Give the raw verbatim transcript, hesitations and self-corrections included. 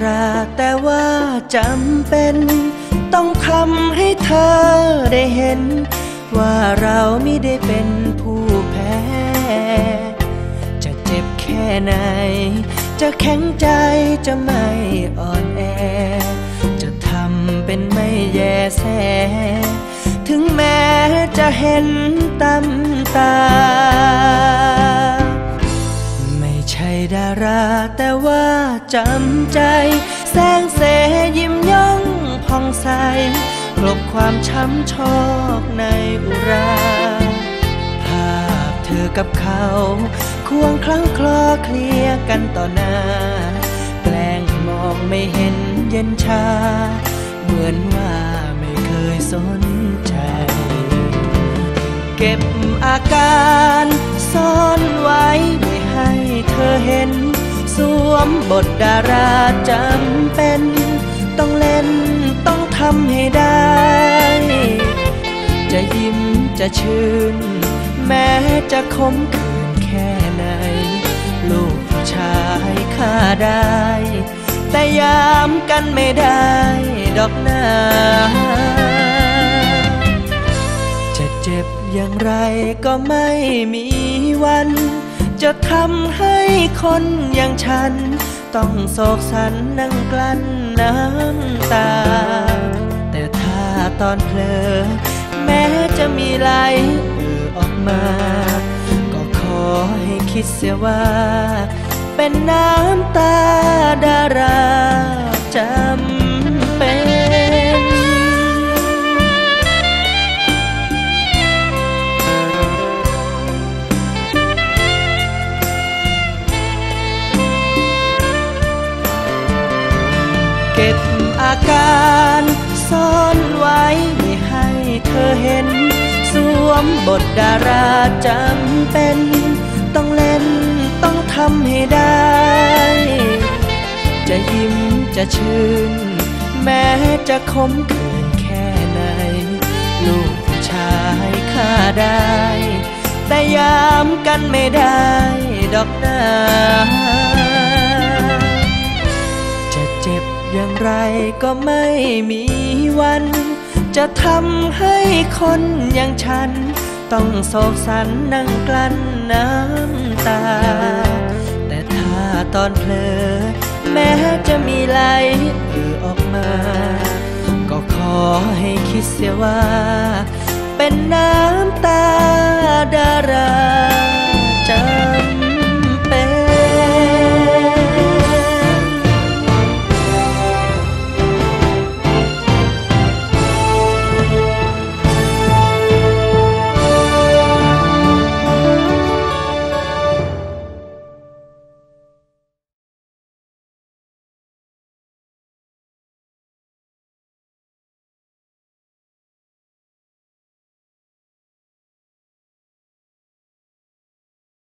ราแต่ว่าจำเป็นต้องทำให้เธอได้เห็นว่าเราไม่ได้เป็นผู้แพ้จะเจ็บแค่ไหนจะแข็งใจจะไม่อ่อนแอจะทำเป็นไม่แยแสถึงแม้จะเห็นตำตาไม่ใช่ดาราแต่ว่าจำใจแสงเสยิ้มย่องผ่องใสกลบความช้ำชอกในอุราภาพเธอกับเขาควงคลั่งคลอเคลียร์กันต่อหน้าแกล้งมองไม่เห็นเย็นชาเหมือนว่าไม่เคยสนใจเก็บอาการซ่อนไว้ไม่ให้เธอเห็นสวมบทดาราจำเป็นต้องเล่นต้องทำให้ได้จะยิ้มจะชื่นแม้จะขมขื่นแค่ไหนลูกผู้ชายฆ่าได้แต่ยามกันไม่ได้ดอกหน้าจะเจ็บอย่างไรก็ไม่มีวันจะทำให้คนอย่างฉันต้องโศกสันนั่งกลั้นน้ำตาแต่ถ้าตอนเผลอแม้จะมีไหลเอ่อออกมาก็ขอให้คิดเสียว่าเป็นน้ำตาดาราจำเป็นเก็บอาการซ่อนไว้ไม่ให้เธอเห็นสวมบทดาราจำเป็นต้องเล่นต้องทำให้ได้จะยิ้มจะชื่นแม้จะขมขื่นแค่ไหนลูกผู้ชายฆ่าได้แต่ยามกันไม่ได้ดอกหน้าจะเจ็บอย่างไรก็ไม่มีวันจะทำให้คนอย่างฉันต้องโศกสันนั่งกลั้นน้ำตาแต่ถ้าตอนเผลอแม้จะมีไหลเอ่อออกมาก็ขอให้คิดเสียว่าเป็นน้ำตาดารา